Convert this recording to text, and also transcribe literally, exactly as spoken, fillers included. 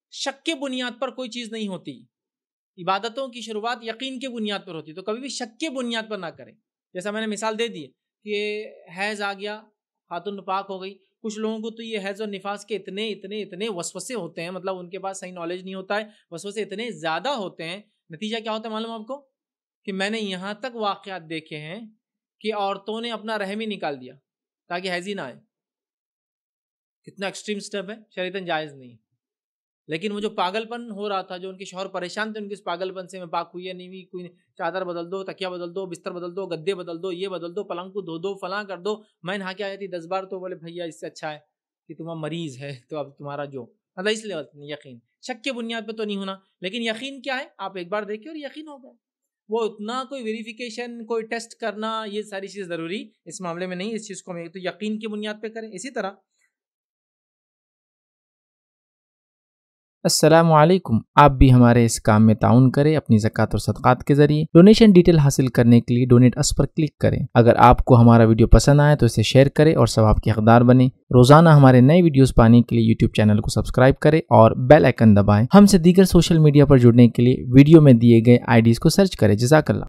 شک کے بنیاد پر کوئی چیز نہیں ہوتی. عبادتوں کی شروعات یقین کے بنیاد پر ہوتی ہے، تو کبھی بھی شک کے بنیاد پر نہ کریں. جیسا میں نے مثال دے دی کہ حیض آ گیا، خاتون پاک ہو گئی. کچھ لوگوں کو تو یہ حیض اور نفاس کے اتنے اتنے اتنے وسوسے ہوتے ہیں، مطلب ان کے پاس صحیح نالج نہیں ہوتا ہے، وسوسے اتنے زیادہ ہوتے ہیں. نتیجہ کیا ہوتا ہے معلوم آپ کو؟ کہ میں نے یہاں تک واقعات دیکھے ہیں کہ عورتوں نے اپنا رحم ہی نکال دیا تاکہ حیض ہی نہ آئے. کتنا ایکسٹریم سٹیپ ہے، شریعتاً جائز نہیں. لیکن وہ جو پاگل پن ہو رہا تھا، جو ان کے شوہر پریشان تھے ان کے اس پاگل پن سے، میں پاک ہوئی ہے نہیں ہوئی، کوئی چادر بدل دو، تکیہ بدل دو، بستر بدل دو، گدے بدل دو، یہ بدل دو، پلنگ کو دھو دو، فلاں کر دو. میں نہا کے آئی تھی دس بار، تو بولے بھیا اس سے اچھا ہے کہ تمہارا مریض ہے تو اب تمہارا جو مطلب اس لیے یقین شک کے بنیاد پہ تو نہیں ہونا. لیکن یقین کیا ہے؟ آپ ایک بار دیکھیں اور یقین ہو گیا. وہ اتنا کوئی ویریفیکیشن، کوئی ٹیسٹ کرنا، یہ ساری چیز ضروری اس معاملے میں نہیں. اس چیز کو تو یقین کی بنیاد پہ کریں. اسی طرح السلام علیکم. آپ بھی ہمارے اس کام میں تعاون کریں اپنی زکوٰۃ اور صدقات کے ذریعے. ڈونیشن ڈیٹیل حاصل کرنے کے لیے ڈونیٹ اس پر کلک کریں. اگر آپ کو ہمارا ویڈیو پسند آئے تو اسے شیئر کریں اور ثواب کے حقدار بنیں. روزانہ ہمارے نئے ویڈیوز پانے کے لیے یوٹیوب چینل کو سبسکرائب کریں اور بیل آئیکن دبائیں. ہم سے دیگر سوشل میڈیا پر جڑنے کے لیے ویڈیو میں دیے گئے آئی ڈیز کو سرچ کریں. جزاک اللہ.